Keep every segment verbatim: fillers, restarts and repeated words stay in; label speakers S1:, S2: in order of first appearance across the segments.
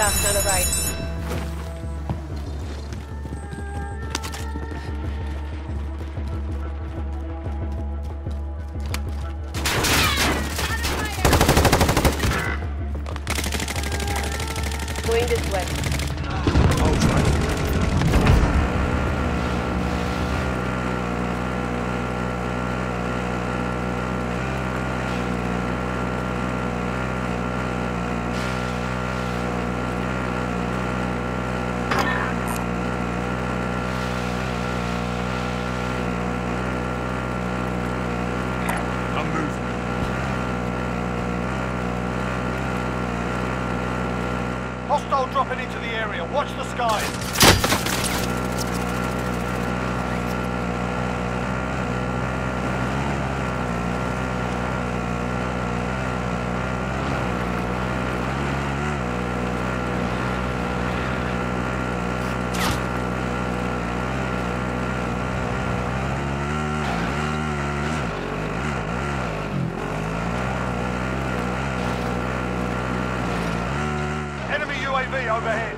S1: out to the right. Going this way.
S2: I'll try.
S3: Hostile dropping into the area. Watch the skies. U A V overhead.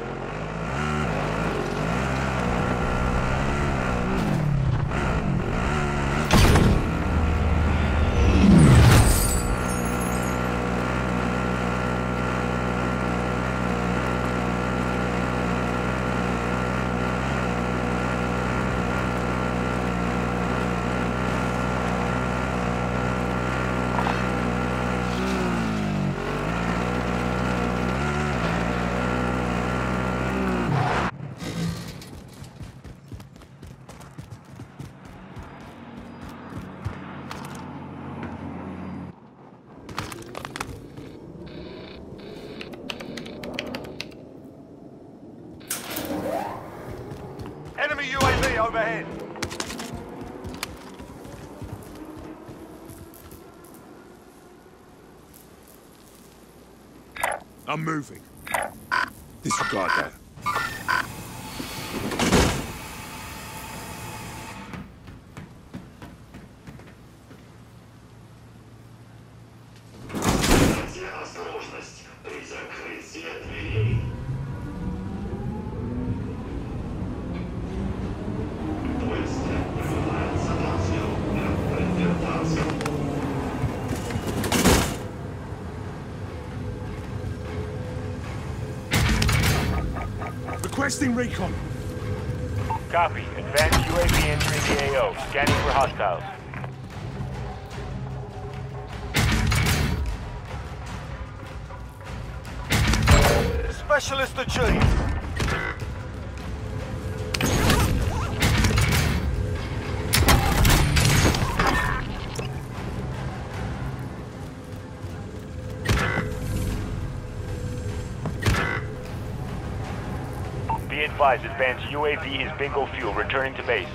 S3: Enemy U A V overhead.
S2: I'm moving. Disregard that.
S4: Осторожность при закрытии дверей.
S2: Requesting recon.
S5: Copy. Advanced U A V entering the A O. Scanning for hostiles.
S3: Specialist achieved.
S5: Be advised, advanced U A V is bingo fuel, returning to base.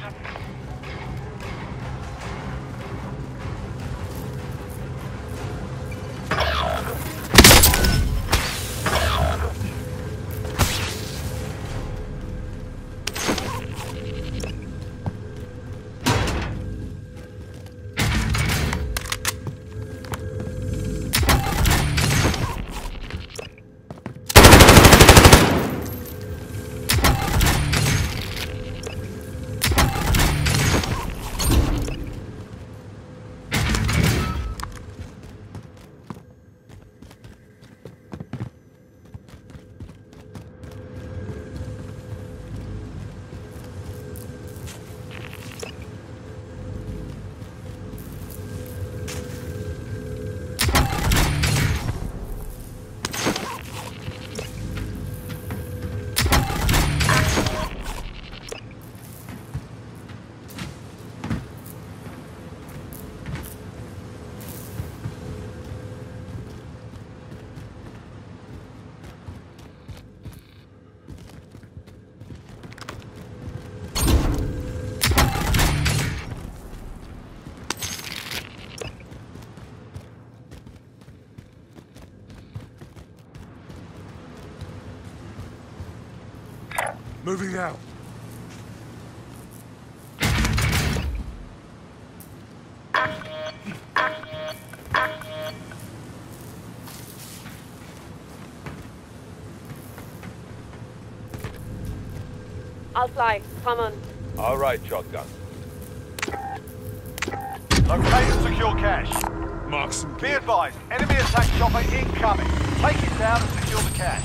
S2: Moving out.
S1: I'll fly. Come on.
S2: All right, shotgun.
S3: Locate and secure cache.
S2: Mark some
S3: Be advised, enemy attack chopper incoming. Take it down and secure the cache.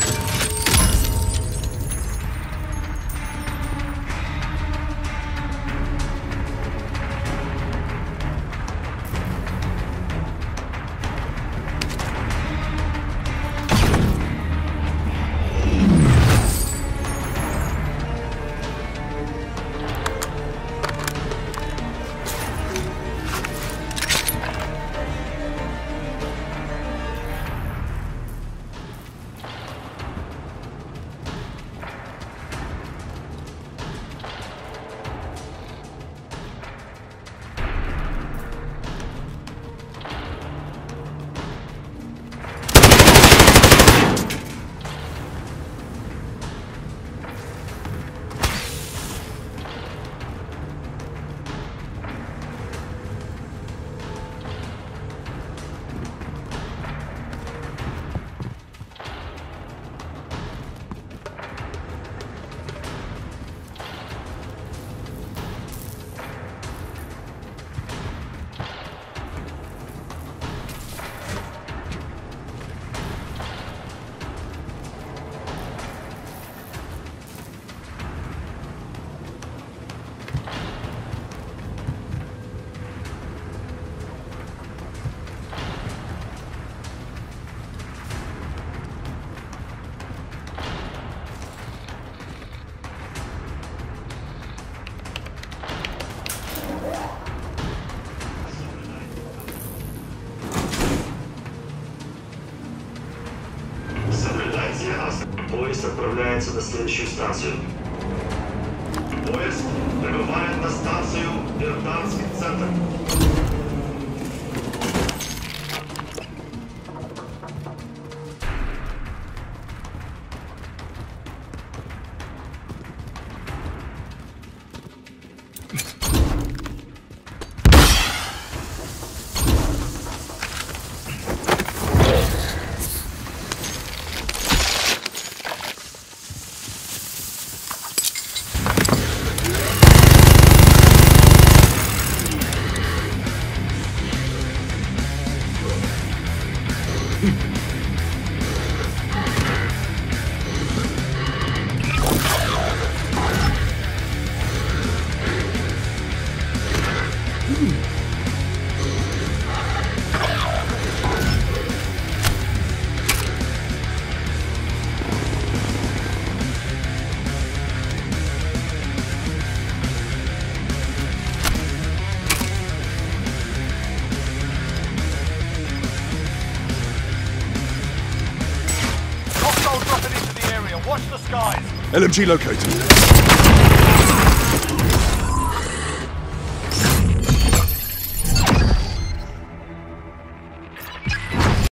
S4: Поезд отправляется на следующую станцию. Поезд прибывает на станцию Верданский центр.
S3: Hostile dropping into the area. Watch the skies.
S2: L M G located.